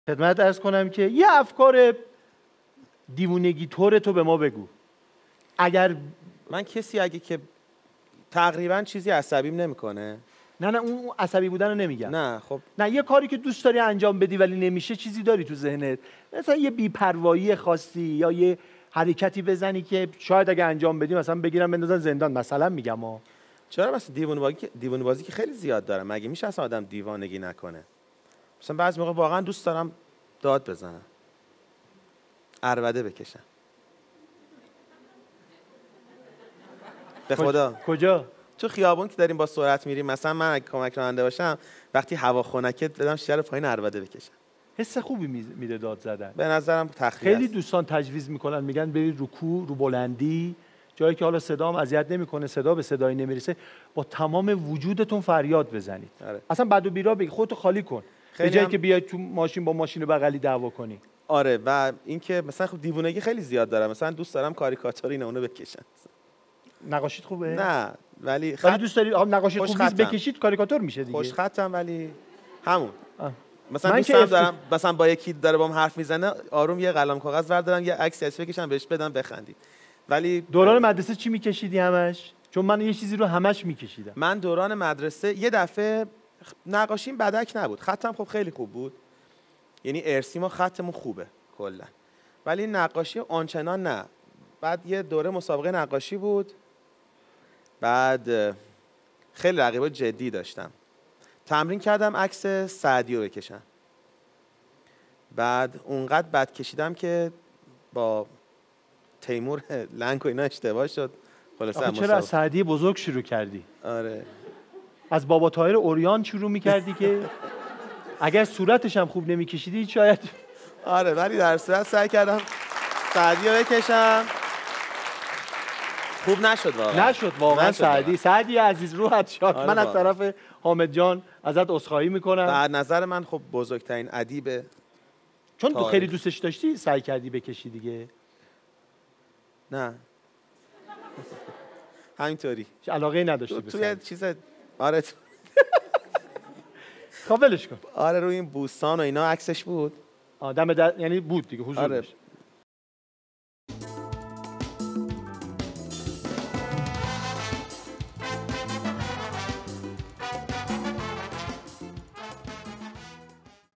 خدمت عرض کنم که یه افکار دیوونگی طور تو به ما بگو. اگر من کسی اگه که تقریبا چیزی عصبیم نمیکنه. نه اون عصبی بودن رو نمیگم. نه خب نه یه کاری که دوست داری انجام بدی ولی نمیشه، چیزی داری تو ذهنت مثلا یه بی‌پروایی خاصی یا یه حرکتی بزنی که شاید اگه انجام بدی مثلا بگیرن بندازن زندان مثلا میگم چرا مثلا دیوونه بازی که خیلی زیاد دارم. مگه میشه اصلا آدم دیوانگی نکنه؟ مثلا بعضی موقع واقعا دوست دارم داد بزنم، عربده بکشم. به خدا. کجا؟ تو خیابون که داریم با سرعت میریم، مثلا من اگه کمک راننده باشم وقتی هوا خنکه بدم شیشه پایین عربده بکشم. حس خوبی میده داد زدن. به نظرم تخلیه خیلی است. دوستان تجویز میکنن، میگن برید رو بلندی، جایی که حالا صدام اذیت نمیکنه، صدا به صدایی نمیرسه، با تمام وجودتون فریاد بزنید. آره. اصلا بد و بیرا بگی، خودتو خالی کن به جایی که بیای تو ماشین با ماشین بغلی دعوا کنی. آره. و اینکه مثلا خب دیوونگی خیلی زیاد دارم. مثلا دوست دارم کاریکاتور اینو اونو بکشم. نقاشیت خوبه؟ نه ولی دوست داری نقاشیت خوب نیست بکشید کاریکاتور میشه دیگه. خوش خطم ولی همون. مثلا من دوستم دارم مثلا با یکی داره باهم حرف میزنه آروم یه قلم کاغذ بردارم یه عکس بکشم بهش بدم بخندید. ولی دوران مدرسه چی میکشیدی همش؟ چون من یه چیزی رو همش میکشیدم. من دوران مدرسه یه دفعه نقاشیم بدک نبود، خطم خب خیلی خوب بود، یعنی ارسی ما خطمون خوبه کلا، ولی نقاشی آنچنان نه. بعد یه دوره مسابقه نقاشی بود، بعد خیلی رقیبا جدی داشتم، تمرین کردم عکس سعدی رو بکشم، بعد اونقدر بد کشیدم که با تیمور لنگ و اینا اشتباه شد. خلاصه چرا از سعدی بزرگ شروع کردی؟ آره از بابا طاهر اوریان شروع میکردی که اگر صورتش هم خوب نمیکشیدی شاید. آره ولی در صورت سعی کردم سعدی رو بکشم، خوب نشد واقعا. سعدی عزیز روحت شاد. آره من از طرف حامد جان ازت عذرخواهی میکنم. در نظر من خب بزرگترین ادیب، چون تو خیلی دوستش داشتی سعی کردی بکشی دیگه. نه همینطوری علاقه نداشتی توی چیز. آره خب ولش کن. آره روی این بوستان و اینا عکسش بود. یعنی بود دیگه حضور آره. داشت.